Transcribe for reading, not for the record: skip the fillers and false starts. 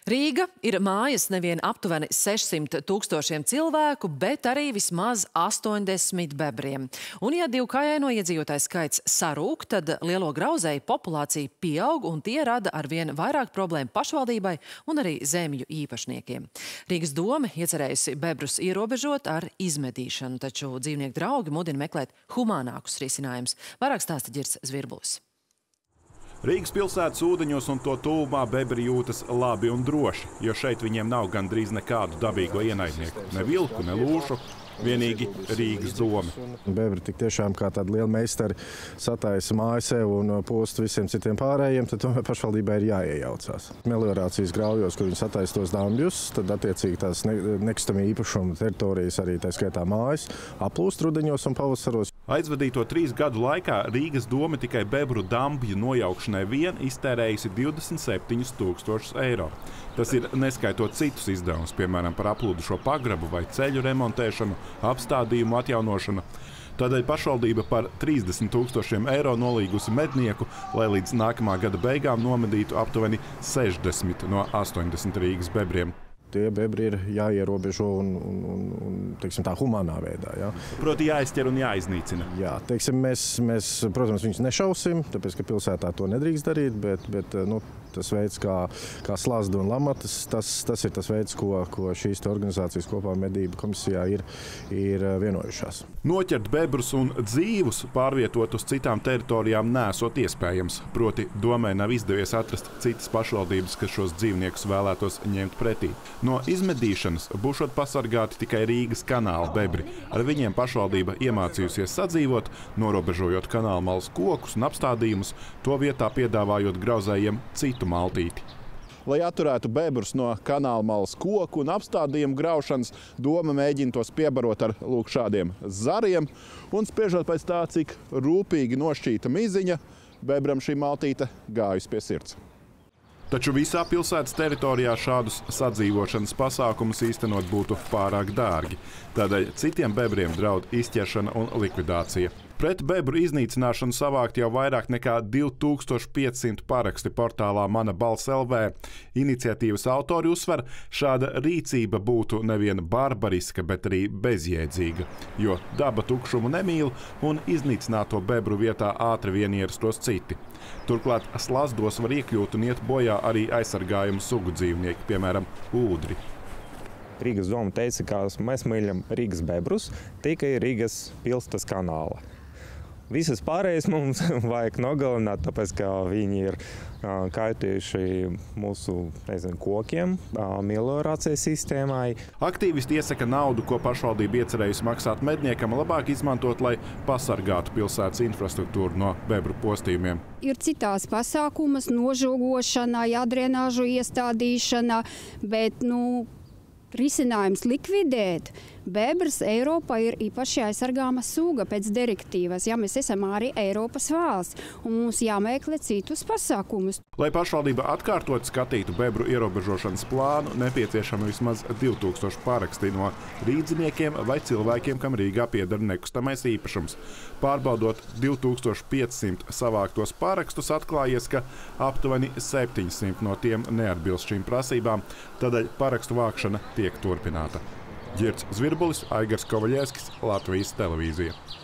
Rīga ir mājas nevien aptuveni 600 000 cilvēku, bet arī vismaz 80 bebriem. Un ja divkājaino iedzīvotāju skaits sarūk, tad lielo grauzēju populācija pieaug un tie rada arvien vairāk problēmu pašvaldībai un arī zemju īpašniekiem. Rīgas doma iecerējusi bebrus ierobežot ar izmedīšanu, taču dzīvnieku draugi mudina meklēt humānākus risinājumus. Vairāk stāsta Ģirds Zvirbulis. Rīgas pilsētas ūdeņos un to tuvumā bebri jūtas labi un droši, jo šeit viņiem nav gandrīz nekādu dabīgo ienaidnieku, ne vilku, ne lūšu, vienīgi Rīgas doma. Bebri tik tiešām kā tādi lieli meistari sataisa māju sev un post visiem citiem pārējiem, tad tomēr pašvaldībai ir jāiejaucās. Meliorācijas graujos, kur viņi sataisa tos dambjus, tad attiecīgi tās nekustamie īpašuma teritorijas, arī tā skaitā mājas, aplūst rudeņos un pavasaros. Aizvadīto 3 gadu laikā Rīgas doma tikai bebru dambju nojaukšanai vien iztērējusi 27 000 eiro. Tas ir neskaitot citus izdevumus, piemēram, par aplūdušo pagrabu vai ceļu remontēšanu, apstādījumu atjaunošanu. Tādēļ pašvaldība par 30 000 eiro nolīgusi mednieku, lai līdz nākamā gada beigām nomedītu aptuveni 60 no 80 Rīgas bebriem. Tie bebri ir jāierobežo un teiksim, tā humānā veidā. Ja? Proti jāizķer un jāiznīcina. Jā, teiksim, mēs, protams, viņus nešausim, tāpēc, ka pilsētā to nedrīkst darīt, bet tas veids, kā slazdu un lamatas, tas ir tas veids, ko šīs organizācijas kopā medību komisijā ir vienojušās. Noķert bebrus un dzīvus pārvietot uz citām teritorijām nesot iespējams. Proti domai nav izdevies atrast citas pašvaldības, kas šos dzīvniekus vēlētos ņemt pretī. No izmedīšanas būšot pasargāti tikai Rīgas kanāla bebri. Ar viņiem pašvaldība iemācījusies sadzīvot, norobežojot kanāla malas kokus un apstādījumus, to vietā piedāvājot grauzējiem citu maltīti. Lai atturētu bebrus no kanāla malas koku un apstādījumu graušanas, doma mēģina tos piebarot ar lūk šādiem zariem. Un spriežot pēc tā, cik rūpīgi nošķīta miziņa, bebram šī maltīte gājusi pie sirds. Taču visā pilsētas teritorijā šādus sadzīvošanas pasākumus īstenot būtu pārāk dārgi. Tādēļ citiem bebriem draud izķeršana un likvidācija. Pret bebru iznīcināšanu savākt jau vairāk nekā 2500 paraksti portālā Mana balss LV. Iniciatīvas autori uzsver, šāda rīcība būtu nevien barbariska, bet arī bezjēdzīga, jo daba tukšumu nemīl un iznīcināto bebru vietā ātri vien ierastos citi. Turklāt slazdos var iekļūt un iet bojā arī aizsargājumu sugu dzīvnieki, piemēram, ūdri. Rīgas doma teica, ka mēs mīļam Rīgas bebrus tikai Rīgas pilsētas kanāla. Visas pārējais mums vajag nogalināt, tāpēc, ka viņi ir kaitējuši mūsu kokiem, meliorācijas sistēmai. Aktīvisti iesaka naudu, ko pašvaldība iecerējusi maksāt medniekam, labāk izmantot, lai pasargātu pilsētas infrastruktūru no bebru postījumiem. Ir citās pasākumas, nožogošana, jādrenāžu iestādīšana, bet, risinājums likvidēt. Bebrs Eiropā ir īpaši aizsargāma suga pēc direktīvas, ja mēs esam arī Eiropas valsts, un mums jāmeklē citus pasākumus. Lai pašvaldība atkārtot skatītu bebru ierobežošanas plānu, nepieciešama vismaz 2000 paraksti no rīdziniekiem vai cilvēkiem, kam Rīgā pieder nekustamais īpašums. Pārbaudot 2500 savāktos parakstus, atklājies, ka aptuveni 700 no tiem neatbilst šīm prasībām, tādēļ parakstu vākšana tiek turpināta. Ģirds Zvirbulis, Aigars Kovaļevskis, Latvijas televīzija.